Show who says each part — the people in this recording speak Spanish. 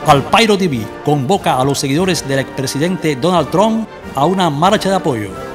Speaker 1: Palpairo TV convoca a los seguidores del expresidente Donald Trump a una marcha de apoyo.